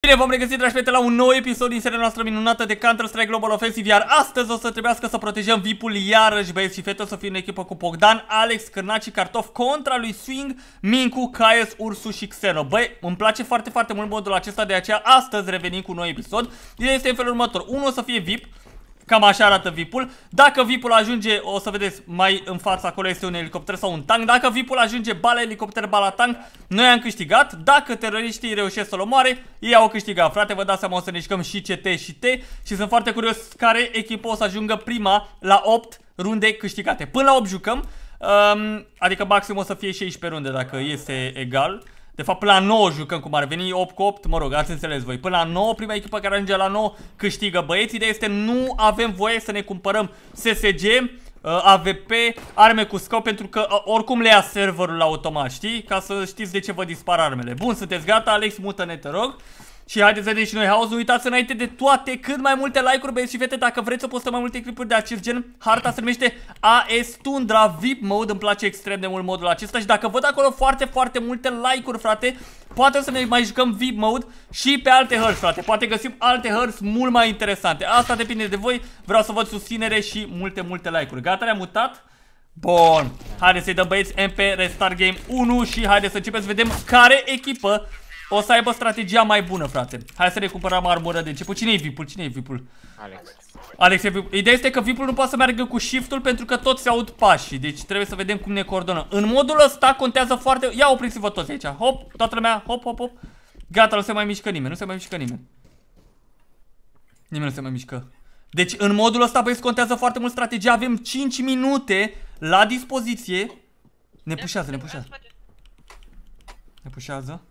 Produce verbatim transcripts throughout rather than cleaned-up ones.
Bine, v-am regăsit, dragi prieteni, la un nou episod din seria noastră minunată de Counter-Strike Global Offensive. Iar astăzi o să trebuiască să protejăm V I P-ul iarăși, băieți și fete. O să fie în echipă cu Bogdan, Alex, Cârnaci și Cartof contra lui Swing, Mincu, Caius, Ursu și Xeno. Băi, îmi place foarte, foarte mult modul acesta, de aceea astăzi revenim cu un nou episod. Ideea este în felul următor. Unul o să fie V I P. Cam așa arată V I P-ul. Dacă V I P-ul ajunge, o să vedeți mai în fața acolo este un elicopter sau un tank. Dacă V I P-ul ajunge bala elicopter, bala tank, noi am câștigat. Dacă teroriștii reușesc să-l omoare, ei au câștigat. Frate, vă dați seama, o să ne jucăm și C T și T. Și sunt foarte curios care echipă o să ajungă prima la opt runde câștigate. Până la opt jucăm, um, adică maxim o să fie șaisprezece runde dacă este egal. De fapt, până la nouă jucăm, cum ar veni, opt cu opt, mă rog, ați înțeles voi. Până la nouă, prima echipă care ajunge la nouă câștigă, băieți. Ideea este, nu avem voie să ne cumpărăm S S G, A V P, arme cu scop, pentru că oricum le ia serverul la automat, știi? Ca să știți de ce vă dispar armele. Bun, sunteți gata? Alex, mută-ne, te rog. Și haideți să vedem și noi house. Nu uitați înainte de toate cât mai multe like-uri, băieți și fete. Dacă vreți să postăm mai multe clipuri de acest gen, harta se numește A S Tundra V I P Mode. Îmi place extrem de mult modul acesta. Și dacă văd acolo foarte, foarte multe like-uri, frate, poate o să ne mai jucăm V I P Mode și pe alte hărți, frate. Poate găsim alte hărți mult mai interesante. Asta depinde de voi. Vreau să văd susținere și multe, multe like-uri. Gata, ne-am mutat? Bun. Haideți să-i dăm, băieți, M P Restart Game unu și haideți să începem să vedem care echipă o să aibă strategia mai bună, frate. Hai să ne cumpărăm armură de început. Cine e V I P-ul? Cine e V I P-ul? Alex. Alex e V I P-ul. Ideea este că V I P-ul nu poate să meargă cu shift-ul pentru că toți se aud pașii. Deci trebuie să vedem cum ne coordonăm. În modul ăsta contează foarte... Ia opriți-vă toți aici. Hop, toată lumea. Hop, hop, hop. Gata, nu se mai mișcă nimeni. Nu se mai mișcă nimeni. Nimeni nu se mai mișcă. Deci în modul ăsta, băieți, contează foarte mult strategia. Avem cinci minute la dispoziție. Ne pușează, ne pușează. Ne pușează.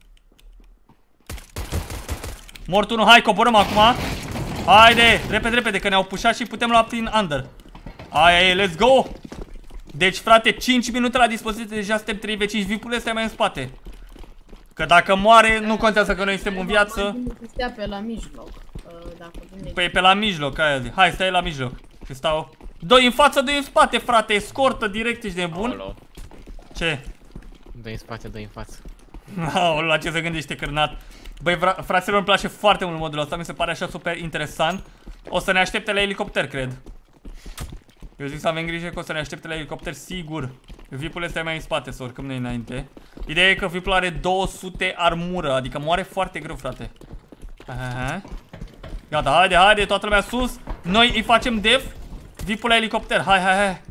Mort unu, hai, coborăm acum. Haide, repede, repede, că ne-au pușat și putem lua prin under. Hai, let's go. Deci, frate, cinci minute la dispoziție. Deja suntem trei v cinci. V I P-ul ăsta e mai în spate. Că dacă moare, nu contează că noi suntem în viață. Stea pe la mijloc. Păi pe la mijloc, aia zi. Hai, stai la mijloc. Și stau. Doi în față, doi în spate, frate. Escortă direct, ești nebun. Alo. Ce? Doi în spate, doi în față. La ce se gândește Cârnat. Băi, fraților, îmi place foarte mult modul ăsta. Mi se pare așa super interesant. O să ne aștepte la elicopter, cred. Eu zic să avem grijă că o să ne aștepte la elicopter, sigur. V I P-ul este mai în spate, să urcăm noi înainte. Ideea e că V I P-ul are două sute armură, adică moare foarte greu, frate. Aha. Gata, haide, haide, toată lumea sus. Noi îi facem def. V I P-ul la elicopter, hai, hai, hai.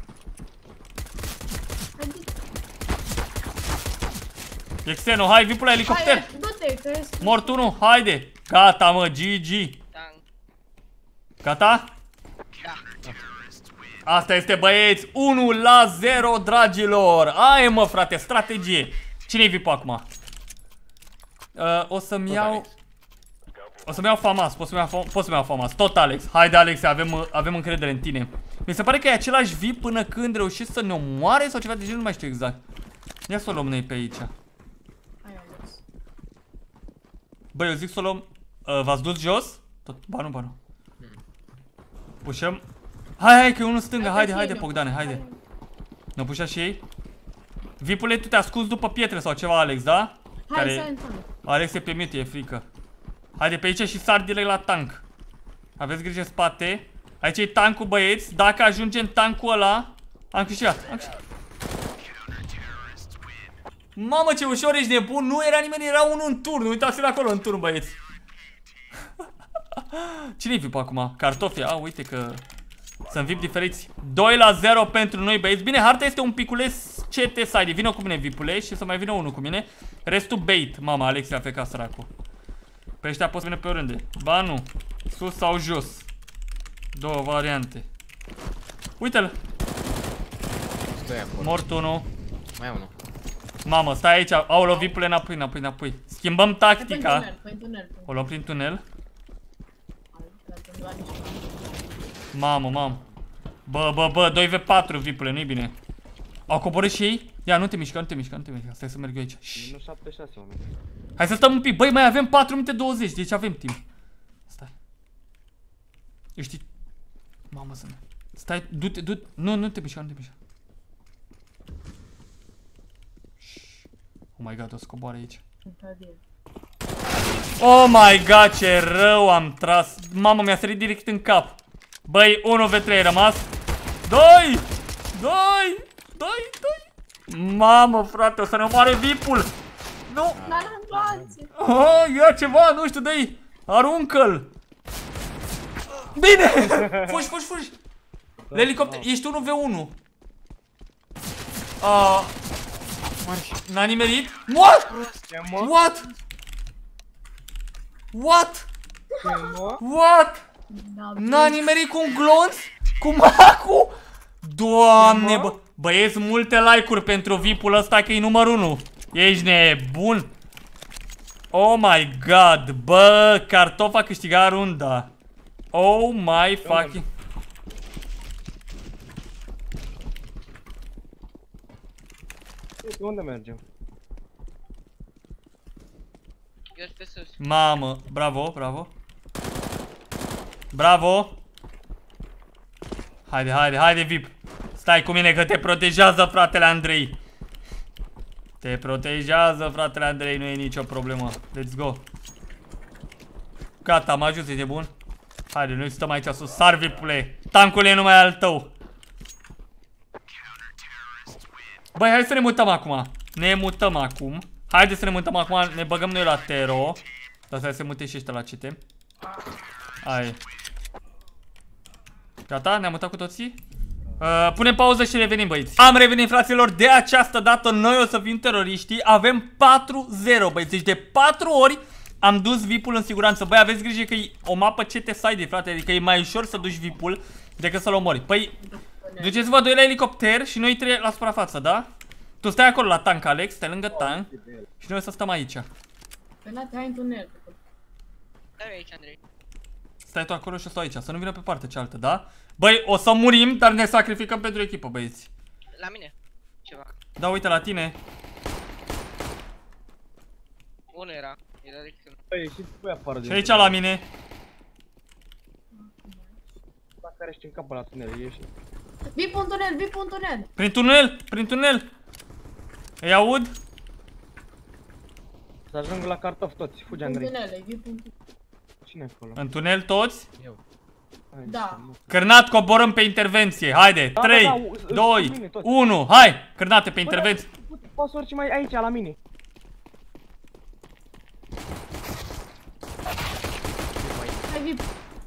Xeno, hai, V I P-ul la elicopter. Mort unu, haide. Gata, mă, G G. Gata? Asta este, băieți, unu la zero, dragilor. Ai, mă, frate, strategie. Cine-i V I P acum? Uh, o să-mi iau... O să-mi iau FAMAS, pot să-mi iau, pot să-mi iau FAMAS. Tot Alex, haide, Alex, avem, avem încredere în tine. Mi se pare că e același V I P până când reușești să ne omoare sau ceva de genul, nu mai știu exact. Ia să o luăm noi pe aici. Băi, eu zic să o luăm. Uh, V-ați dus jos? Tot, ba nu, ba nu. Pușăm. Hai, hai, că e unul stângă, haide, haide, Bogdane, haide. Ne-au pușat și ei. V I P-ule, tu te-ai ascuns după pietre sau ceva, Alex, da? Hai, Care... Alex e pe mute, e frică. Haide pe aici și sar direct la tank. Aveți grijă în spate. Aici e tankul, băieți. Dacă ajungem tankul ăla, am câștigat, am câștigat. Mamă, ce ușor, ești nebun. Nu era nimeni, era unul în turn. Uitați-l acolo în turn, băieți. Cine-i V I P acum? Cartofi. A, uite că sunt V I P diferiți. doi la zero pentru noi, băieți. Bine, harta este un piculeț C T side. Vină cu mine, V I P-ule, și să mai vină unul cu mine. Restul bait. Mama, Alex a fecat săracul. Pe ăștia pot să vină pe oriunde. Ba nu. Sus sau jos. Două variante. Uite-l. Mort unul. Mai unul. Mamă, stai aici, aolă, V I P-ule, înapoi, înapoi, înapoi. Schimbăm tactica. O luăm prin tunel. Mamă, mamă. Bă, bă, bă, doi v patru, V I P-ule, nu-i bine. Au coborât și ei? Ia, nu te mișca, nu te mișca, nu te mișca. Stai să merg eu aici. șapte șase, oameni. Hai să stăm un pic. Băi, mai avem patru minute douăzeci, deci avem timp. Stai. Eu știi... Mamă, să ne... Stai, du-te, du-te. Nu, nu te mișca, nu te mișca. Oh my god, o să coboare aici. Oh my god, ce rău am tras. Mamă, mi-a sărit direct în cap. Băi, unu v trei rămas. Doi! Doi! Doi! Doi! Mamă, frate, o să ne omoare V I P-ul. Nu! Oh, ia ceva, nu știu, dă-i! Aruncă-l! Bine! Fugi, fugi, fugi! La elicopter, ești unu v unu. Uh, N-a nimerit? What? What? What? What? N-a nimerit cu un glonț? Cu macu? Doamne, bă, băieți, multe like-uri pentru V I P-ul ăsta că e numărul unu. Ești nebun? Oh my god, bă, Cartof a câștigat runda. Oh my fucking... Unde mergem? Eu sunt pe sus. Mamă, bravo, bravo. Bravo. Haide, haide, haide, V I P. Stai cu mine că te protejează fratele Andrei. Te protejează fratele Andrei, nu e nicio problemă. Let's go. Gata, am ajuns, e bun. Haide, noi stăm aici sus. Sar, V I P-ule. Tancul e numai al tău. Băi, hai să ne mutăm acum. Ne mutăm acum. Haide să ne mutăm acum, ne băgăm noi la Tero. Dar să se mute și ăștia la C T. Hai. Gata? Ne-am mutat cu toții? Uh, punem pauză și revenim, băieți. Am revenit, fraților, de această dată noi o să fim teroriștii. Avem patru zero, băieți. Deci de patru ori am dus V I P-ul în siguranță. Băi, aveți grijă că e o mapă C T-side, frate. Adică e mai ușor să duci V I P-ul decât să-l omori. Păi, duceți-vă doi la elicopter și noi trei la suprafață, da? Tu stai acolo la tank, Alex, stai lângă tank. Și noi o să stăm aici. Păi la te ai în tunel. Stai aici, Andrei. Stai tu acolo și eu stau aici, să nu vină pe partea cealaltă, da? Băi, o să murim, dar ne sacrificăm pentru echipă, băieți. La mine. Ceva. Da, uite la tine. Unul era. Era de când. Păi, și tu afară Și aici la mine. Dacă care ești în capul la tunel, ieși. Vii pe un tunel, vii pe un tunel. Prin tunel, prin tunel. Îi aud? Să ajung la Cartof toți, fugi, Un Andrei. tunel, vii pe un tunel. Cine e acolo? În tunel toți? Eu. Hai, Da. Cârnat, coborâm pe intervenție. Haide, Da, trei, da, da, îți doi, cu mine toți. unu. Hai, cârnate pe intervenție. Poți să urci mai aici, la mine. Hai, vii.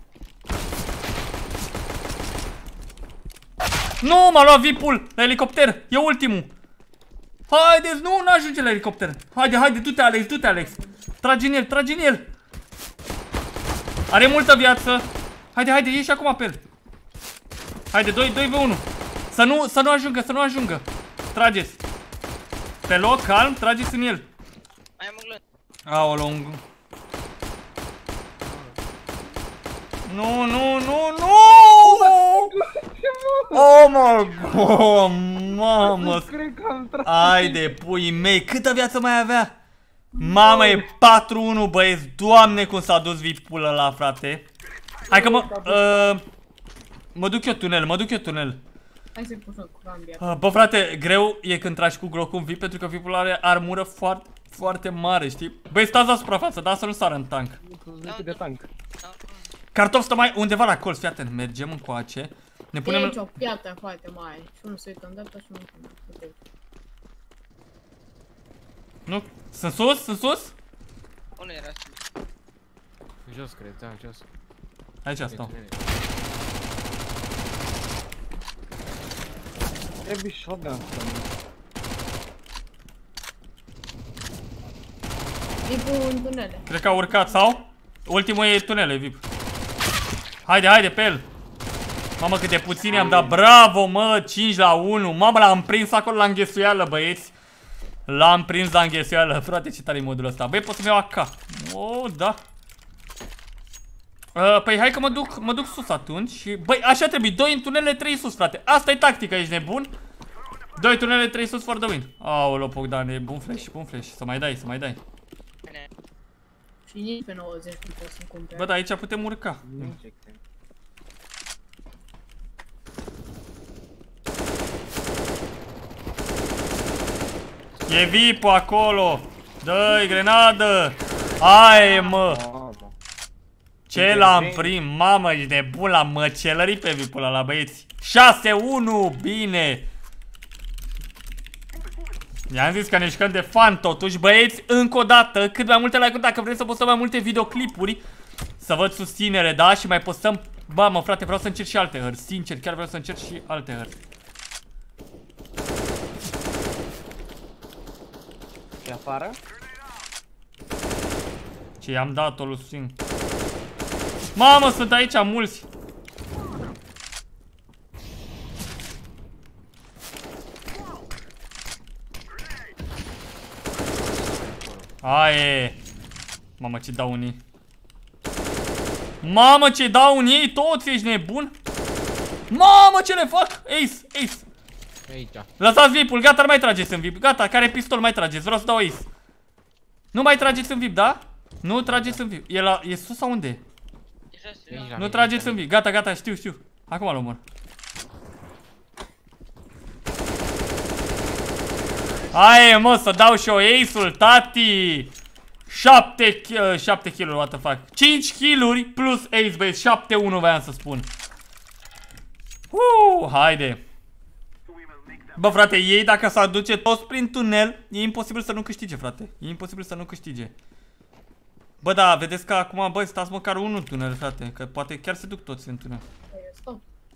Nu, m-a luat V I P-ul la elicopter. E ultimul. Haideți, nu, nu ajunge la elicopter. Haide, haide, du-te, Alex, du-te, Alex. Tragi în el, tragi în el. Are multă viață. Haide, haide, ieși acum pe el. Haide, doi v unu. Să nu, să nu ajungă, să nu ajungă. Trageți. Pe loc, calm, trageți în el. Mai am un glân. Aoleu, un... Nu, nu, nu, nu! Oh my god, mamă! Cred că am tras. Haide, pui mei, câtă viață mai avea? Mamă, e patru unu, băieți. Doamne, cum s-a dus V I P-ul ăla, frate. Hai că mă... Uh, mă duc eu tunel, mă duc eu tunel. Hai să-i punem cu cambia. Uh, bă, frate, greu e când tragi cu Glock un V I P, pentru că V I P-ul are armură foarte, foarte mare, știi? Băi, stați la suprafață, da, să nu sară în tank. De tank. Cartof stă mai undeva la colț, fii atent, mergem încoace. Ne E punem... aici o piatră foarte mare. Și unul se uită în dreapta și unul în dreapta. Nu? Sunt sus? Sunt sus? Unul era sus. Jos, cred, da, jos. Aici stau. Trebuie shotgun să mă. Vii pe un tunel. Cred că a urcat, sau? Ultimul e tunele, V I P. Haide, haide, pe el. Mamă, cât de puțini am dat. Bravo, mă, cinci la unu. Mamă, l-am prins acolo la înghesuială, băieți. L-am prins la înghesuială. Frate, ce tare e modul ăsta. Băi, pot să-mi iau A K. Oh, da. Uh, păi hai că mă duc, mă duc sus atunci și... Băi, așa trebuie, doi în tunele, trei sus, frate. Asta e tactica, ești nebun? Doi tunele, trei sus for the win. Aoleu, Bogdane, bun flash, bun flash. Să mai dai, să mai dai. Bine. Și nici pe nouăzeci nu pot să-mi cumpere. Bă, da, aici putem urca. E V I P-ul acolo. Dă-i grenadă. Hai, mă! Mamă. Ce l-am prim, mamă, ești nebun, l-am măcelărit pe vipul ăla, băieți. șase unu, bine. I-am zis că ne jucăm de fan totuși, băieți, încă o dată, cât mai multe like-uri, dacă vreți să postăm mai multe videoclipuri, să văd susținere, da? Și mai postăm, bă, mă, frate, vreau să încerc și alte hărți, sincer, chiar vreau să încerc și alte hărți. E afară? Ce i-am dat-o lui Swing. Mamă, sunt aici mulți. Aie. Mamă, ce dau unii. Mamă, ce dau unii, toți, ești nebun? Mamă, ce le fac? Ace, ace. Aici. Lăsați vipul, gata, nu mai trageți în vip. Gata, care pistol mai trageți? Vreau să dau ace. Nu mai trageți în vip, da? Nu trageți în vip. E la, e sus sau unde? E jos, e jos. Nu trageți în vip. Gata, gata, știu, știu. Acum îl omor. Hai, mă, să dau și o ace-ul, tati. șapte kill-uri, what the fuck. cinci kill-uri plus ace, băieți. șapte unu voiam să spun. Uuu, haide. Bă, frate, ei dacă s-ar duce toți prin tunel, e imposibil să nu câștige, frate. E imposibil să nu câștige. Bă, da, vedeți că acum, bă, stați măcar unul în tunel, frate. Că poate chiar se duc toți în tunel. Stop.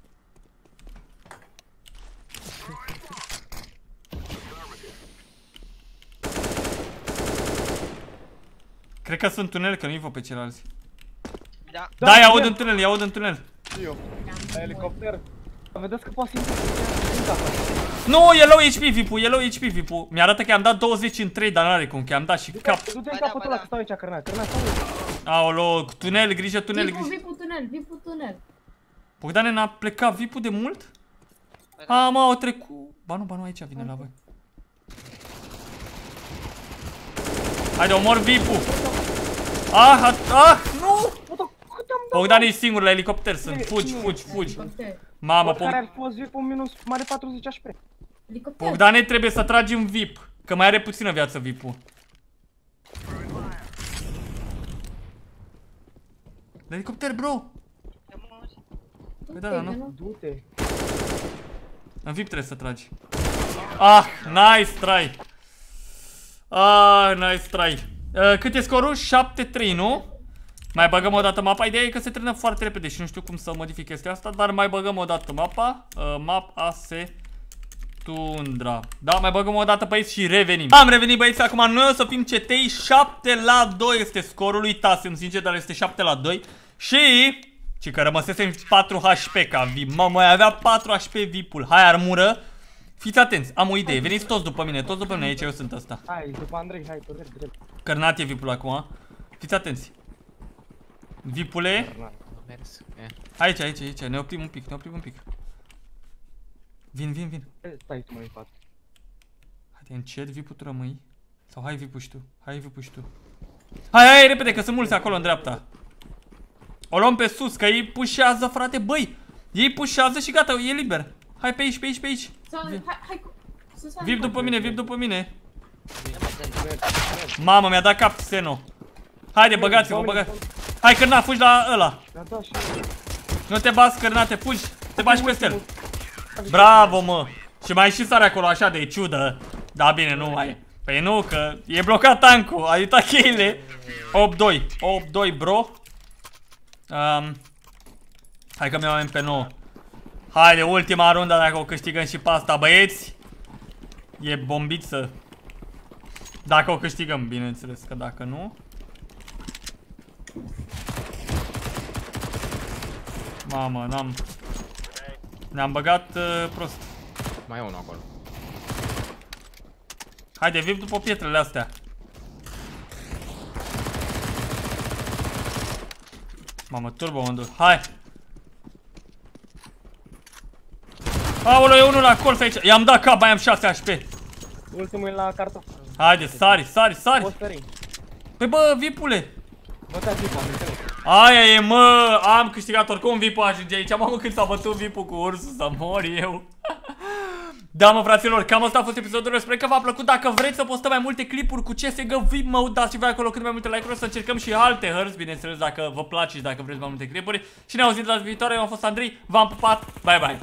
Cred că sunt tunel, că nu-i văd pe ceilalți. Da. Da, da, i-aud în tunel, i-aud în tunel. Eu. La elicopter. Vedeți că poate să intre. Nu, e low H P vipul, e low H P vipul. Mi-arată că i-am dat douăzeci în trei, dar n-are cum, că i-am dat și cap. Du-te în capătul ăla, că stau aici, cărnat. Cărnat, stau aici. Aolo, tunel, grijă, tunel, Vipul, grijă. vipul tunel, vipul tunel. Bogdane, n-a plecat vipul de mult? A, mă, au trecut. Ba nu, ba nu, aici vine la voi. Haide, omor vipul. Ah, ah, ah, nu! Bogdan e singur la elicopter, sunt, fugi, fugi, fugi. Helicopter. Mamă, Care Bog... ar fost vipul minus mare patruzeci H P. Helicopter. Bogdane trebuie să tragi în vip, că mai are puțină viață vipul. La elicopter, bro! Păi da, da, nu? Du-te. În vip trebuie să tragi. Ah, nice try! Ah, nice try. Uh, cât e scorul? șapte trei, nu? Mai băgăm o dată mapa. Ideea e că se termină foarte repede și nu știu cum să modific chestia asta, dar mai băgăm o dată mapa. Uh, map ase tundra. Da, mai băgăm o dată pe aici și revenim. Am revenit, băieți, acum noi o să fim C T I. șapte la doi este scorul. Uitasem, sincer, dar este șapte la doi. Și... ci că rămăsesem patru H P ca vip. Mă, mai avea patru H P vipul. Hai, armură. Fiți atenți, am o idee. Veniți toți după mine, toți după mine. Aici eu sunt ăsta. Hai, după Andrei, hai, corect, drept. Cărnat e vipul acum. Fiți atenți. Vipule. Am mers. Eh. Aici, aici, aici. Ne oprim un pic, ne oprim un pic. Vin, vin, vin. Stai tu mai în față. Haide, încet, vipul tu rămâi. Sau hai vipul și tu. Hai vipul și tu. Hai, hai, repede, că sunt mulți acolo în dreapta. O luăm pe sus, că ei pușează, frate, băi. Ei pușează și gata, e liber. Hai pe aici, pe aici, pe aici. Hai, hai, să stai. Vip după mine, vip după mine. Mamă, mi-a dat cap Xeno. Haide, băgați-vă, băgați. Hai, Cârnat, fugi la ăla. Nu te bați, Cârnate, fugi. Te bagi peste el. Bravo, mă. Și mai și sare acolo așa de ciudă. Da, bine, nu mai e. Păi nu, că e blocat tancul. A uitat cheile. opt doi. opt doi, bro. Um, hai că mi-am pe nouă. Haide, ultima rundă dacă o câștigăm și pe asta, băieți. E bombiță. Dacă o câștigăm, bineînțeles, că dacă nu... Mamă, n-am... Ne-am băgat uh, prost. Mai e unul acolo. Haide, vip după pietrele astea. Mamă, turbo unde. Hai! Aoleu, e unul la colț aici. I-am dat cap, mai am șase H P. Ultimul e la cartof. Haide, sari, sari, sari. Poți sări. Păi bă, vipule. Bă, te-a vipul, am înțeles. Aia e, mă, am câștigat oricum vipul ajunge aici. Mamă, când s-a bătut vipul cu ursul, să mor eu. Da, mă, fraților, cam asta a fost episodul. Sper că v-a plăcut. Dacă vreți să postăm mai multe clipuri cu C S G O V I P Mode, dați și voi acolo cât mai multe like-uri, să încercăm și alte hărți, bineînțeles, dacă vă place și dacă vreți mai multe clipuri. Și ne auzim la viitoare. Eu am fost Andrei, v-am pupat, bye bye.